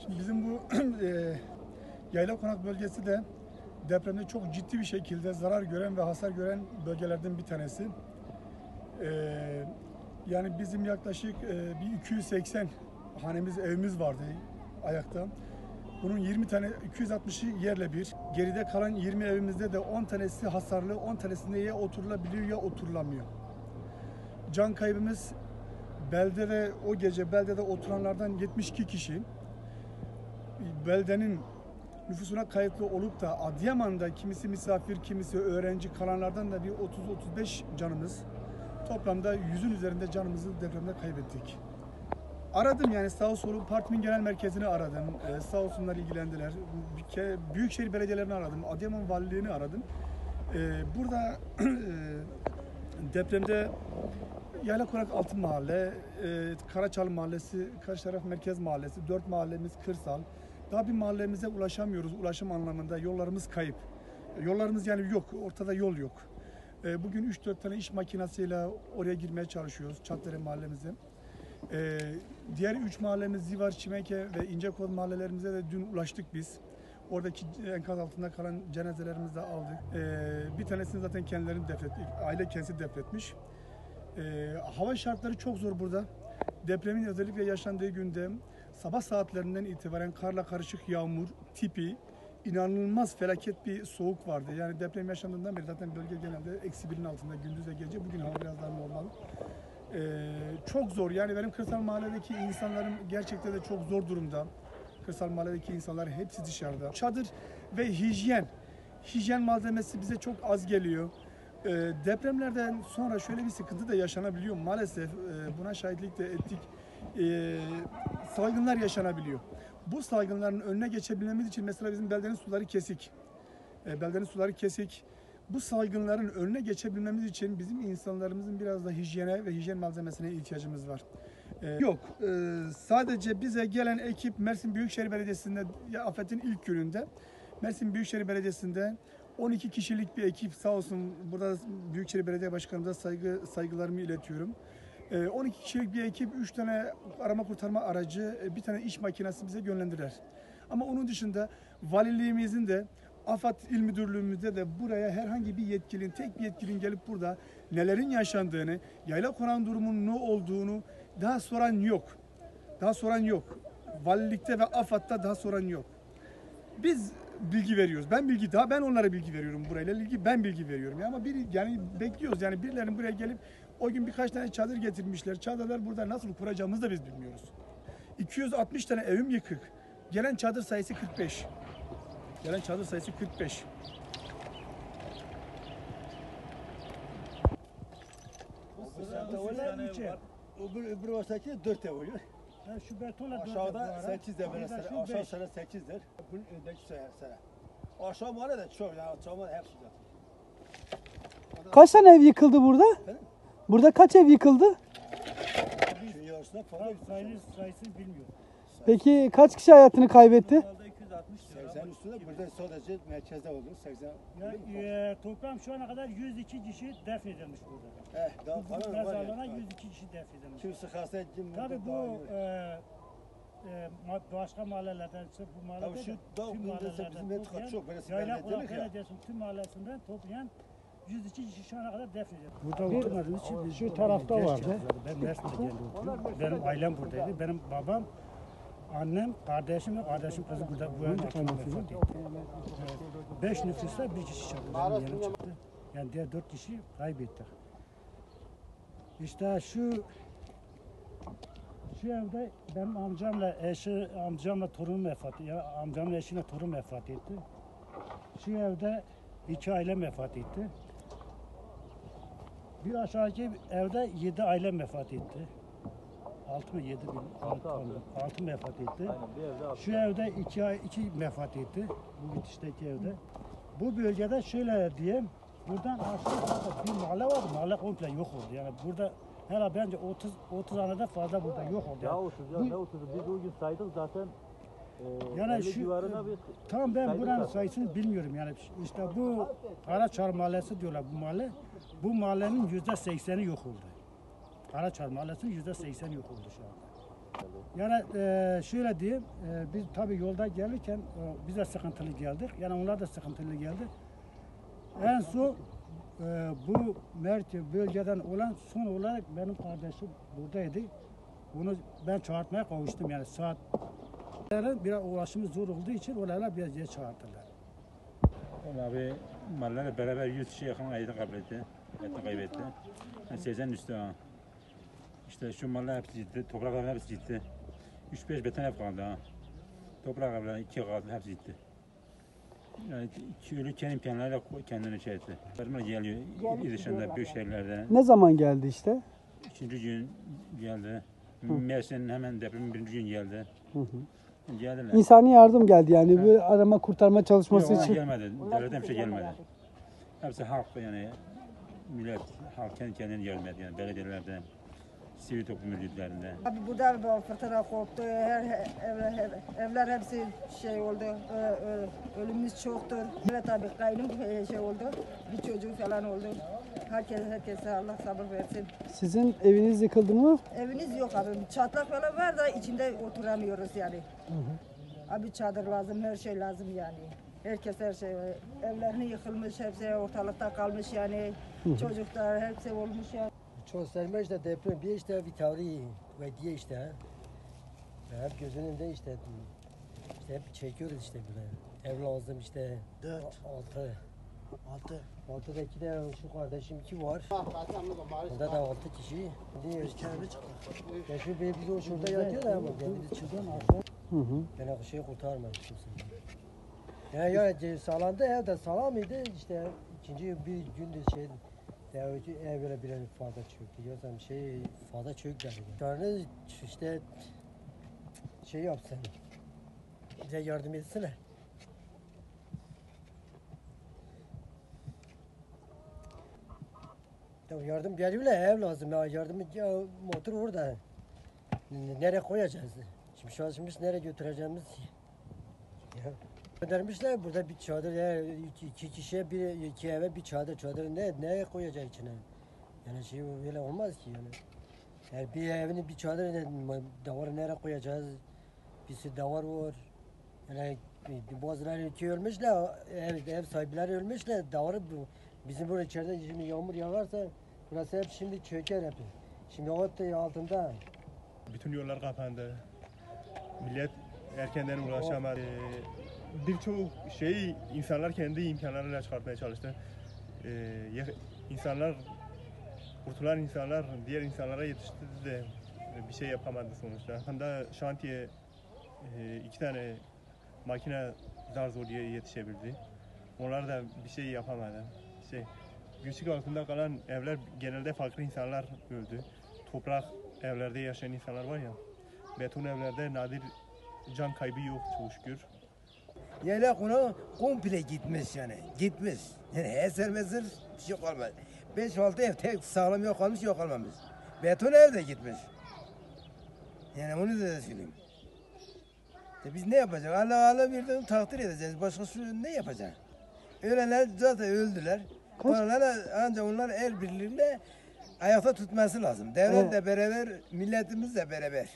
Şimdi bizim bu Yaylakonak bölgesi de depremde çok ciddi bir şekilde zarar gören ve hasar gören bölgelerden bir tanesi. Yani bizim yaklaşık bir 280 hanemiz, evimiz vardı ayakta. Bunun 20 tane, 260'ı yerle bir. Geride kalan 20 evimizde de 10 tanesi hasarlı, 10 tanesinde ya oturulabiliyor ya oturulamıyor. Can kaybımız beldede, o gece beldede oturanlardan 72 kişi. Beldenin nüfusuna kayıtlı olup da Adıyaman'da kimisi misafir, kimisi öğrenci kalanlardan da bir 30-35 canımız. Toplamda 100'ün üzerinde canımızı depremde kaybettik. Aradım yani sağ solu partimin genel merkezini aradım. Sağ olsunlar ilgilendiler. Büyükşehir belediyelerini aradım. Adıyaman valiliğini aradım. Burada depremde Yaylakonak Altın Mahalle, Karaçal Mahallesi, karşı taraf Merkez Mahallesi, 4 mahallemiz kırsal. Daha bir mahallemize ulaşamıyoruz. Ulaşım anlamında yollarımız kayıp. Yollarımız yani yok. Ortada yol yok. Bugün 3-4 tane iş makinesiyle oraya girmeye çalışıyoruz. Çatdere mahallemize. Diğer 3 mahallemiz Zivar, Çimeke ve İncekol mahallelerimize de dün ulaştık biz. Oradaki enkaz altında kalan cenazelerimizi de aldık. Bir tanesini zaten kendilerini defnettik. Aile kendisi defnetmiş. Hava şartları çok zor burada. Depremin özellikle yaşandığı günde sabah saatlerinden itibaren karla karışık yağmur tipi inanılmaz felaket bir soğuk vardı. Yani deprem yaşandığından beri zaten bölge genelde -1'in altında gündüz ve gece. Bugün hava biraz daha normal. Çok zor. Yani benim kırsal mahalledeki insanların gerçekten de çok zor durumda. Kırsal mahalledeki insanlar hepsi dışarıda. Çadır ve hijyen malzemesi bize çok az geliyor. Depremlerden sonra şöyle bir sıkıntı da yaşanabiliyor. Maalesef buna şahitlik de ettik. Salgınlar yaşanabiliyor. Bu salgınların önüne geçebilmemiz için mesela bizim beldenin suları kesik. Beldenin suları kesik. Bu salgınların önüne geçebilmemiz için bizim insanlarımızın biraz da hijyene ve hijyen malzemesine ihtiyacımız var. Yok, sadece bize gelen ekip Mersin Büyükşehir Belediyesi'nde, afetin ilk gününde Mersin Büyükşehir Belediyesi'nde 12 kişilik bir ekip sağ olsun, burada Büyükşehir Belediye Başkanımıza saygılarımı iletiyorum. 12 kişilik bir ekip, 3 tane arama kurtarma aracı, bir tane iş makinesi bize yönlendiler. Ama onun dışında valiliğimizin de AFAD İl Müdürlüğümüzde de buraya herhangi bir yetkilinin, tek bir yetkilinin gelip burada nelerin yaşandığını, Yaylakonak durumunun ne olduğunu daha soran yok. Daha soran yok. Valilikte ve AFAD'da daha soran yok. Biz bilgi veriyoruz. Ben onlara bilgi veriyorum burayla ilgili. Ben bilgi veriyorum. Ama yani bekliyoruz. Yani birilerinin buraya gelip o gün birkaç tane çadır getirmişler. Çadırlar burada nasıl kuracağımızı da biz bilmiyoruz. 260 tane evim yıkık. Gelen çadır sayısı 45. Gelen çadır sayısı 45. Öbür vasıtaki 4 ev oluyor. Şu betonla aşağıda 8 de böyle sıra, aşağı sıra 8'dir. Bunun öndeki sıra. Aşağı mahalle de çok yani aşağı mahalle hepsi zaten. Kaç tane ev yıkıldı burada? Efendim? Burada kaç ev yıkıldı? Şunun yarısına falan. Sayısını bilmiyorum. Peki kaç kişi hayatını kaybetti? 80 üstünde burada sadece merkezde oldu. 80. Toplam şu ana kadar 102 kişi defnedilmiş burada. Daha Bu falan var mezarlığına ya. 102 kişi defnedilmiş. Kimisi hasta ettim. Tabii bu başka mahallelerden, bu mahallede Şu dağ tüm gündüzse bizim mahallelerden et toplayan, çok böyle Yaylakonak dedik ya. Belediyesi'nin tüm mahallesinden toplayan 102 kişi şu ana kadar defnedilmiş. Burada oturmadığımız için şu tarafta vardı. Ben Mersin'de geldim. Benim ailem buradaydı. Benim babam, annem, kardeşim ve kardeşim kızı burada bu evde vefat etti. 5 nüfusta bir kişi çadırdan yeni çıktı. Yani diğer 4 kişi kaybettik. İşte şu evde benim amcamla torunum vefat etti. Ya amcamın eşine torun vefat etti. Şu evde 2 ailem vefat etti. Bir aşağıdaki evde 7 ailem vefat etti. 6 mı 7 bilmiyorum. 6 vefat etti. Şu evde 2 vefat etti. Bu bitişteki evde. Bu bölgede şöyle diyeyim. Buradan aşağı bir mahalle vardı. Mahalle komple yok oldu. Yani burada herhalde bence 30 haneden fazla burada yok oldu. Ya 30 ya ne 30'u biz o gün saydık zaten. Yani şu civarına bir tam ben buranın sayısını bilmiyorum yani işte bu Karaçal Mahallesi diyorlar bu mahalle. Bu mahallenin %80'i yok oldu. Karaçal Mahallesi'nin %80'i yok oldu şu anda. Yani şöyle diyeyim, biz tabii yolda gelirken biz de sıkıntılı geldik. Yani onlar da sıkıntılı geldi. En son bu Merke bölgeden olan son olarak benim kardeşim buradaydı. Onu ben çağırtmaya kavuştum yani saat. Biraz ulaşımı zor olduğu için oralara biraz geç çağırdılar. Abi mallarla beraber 100 kişi yakın hayatını kaybetti. Yani 80 üstü ha. İşte şu mallar hepsi gitti, toprak evler hepsi gitti. 3-5 beton ev kaldı ha. Toprak evler 2 kaldı, hepsi gitti. Yani ölürken imkanlarıyla kendini şey etti. Barınma geliyor, il dışında büyük şehirlerde. Ne zaman geldi işte? 3. gün geldi. Mersin'in hemen depremin 1. gün geldi. Geldiler. İnsani yardım geldi yani böyle arama kurtarma çalışması Yok, için. gelmedi. Devletten bir şey gelmedi. Hepsi halk yani millet, halk kendi kendine yardım etti yani belediyelerde, sivil toplum örgütlerinde. Abi burada bir fırtına koptu, evler hepsi şey oldu, ölümümüz çoktur. Evet abi kaynım şey oldu, bir çocuğu falan oldu. Herkese Allah sabır versin. Sizin eviniz yıkıldı mı? Eviniz yok abi, çatlak falan var da içinde oturamıyoruz yani. Abi çadır lazım, her şey lazım yani. Herkes her şey, evlerini yıkılmış, hepsi ortalıkta kalmış yani. Çocuklar hepsi olmuş yani. Çok serme işte deprem bir işte bir tarihi ve diye işte hep gözünün önünde işte hep çekiyoruz işte böyle ev lazım işte 6'daki de şu kardeşim 2 var burada da 6 kişi diye ya şu biz o şurada yatıyor da ama kendisi çıkıyor yani şey kurtarmadı yani sağlandı ev de sağlamıydı işte ikinci bir gündür şey ya ev böyle bir fazla çöktü. Yoksa şey fazla çöktü. Yani işte şey yapsın. Bize yardım etsene. Ya yardım geliyorlar ev lazım ya yardım ya motor orada. Nereye koyacağız? Şimdi şaşırmış nereye götüreceğimiz. Ya. Göndermişler burada bir çadır ya iki kişiye iki eve bir çadır ne koyacak içine? Yani şey öyle olmaz ki yani. Yani bir evini bir çadır davarı nereye koyacağız? Bir sürü davar var. Yani bazıları iki ölmüşler, ev sahipleri ölmüşler. Davarı bizim burada içeride şimdi yağmur yağarsa burası hep şimdi çöker hep. Şimdi o altında. Bütün yollar kapandı. Millet erkenden ulaşamadı. Birçok şeyi insanlar kendi imkanlarıyla çıkartmaya çalıştı. İnsanlar, kurtulan insanlar diğer insanlara yetişti de bir şey yapamadı sonuçta. Hatta şantiye 2 tane makine zar zor yetişebildi. Onlar da bir şey yapamadı. Güçlük altında kalan evler genelde farklı insanlar öldü. Toprak evlerde yaşayan insanlar var ya, beton evlerde nadir can kaybı yok çok şükür. Yaylak ona komple gitmiş yani. Gitmiş. Yani eser mesir bir şey kalmadı. 5-6 ev tek sağlam yok kalmış yok kalmamış. Beton ev de gitmiş. Yani onu da söyleyeyim. Biz ne yapacağız? Allah birden takdir edeceğiz. Başka şu ne yapacak? Ölenler zaten öldüler. Onlar ancak onlar el birliğiyle ayakta tutması lazım. Devlet de beraber, milletimiz de beraber.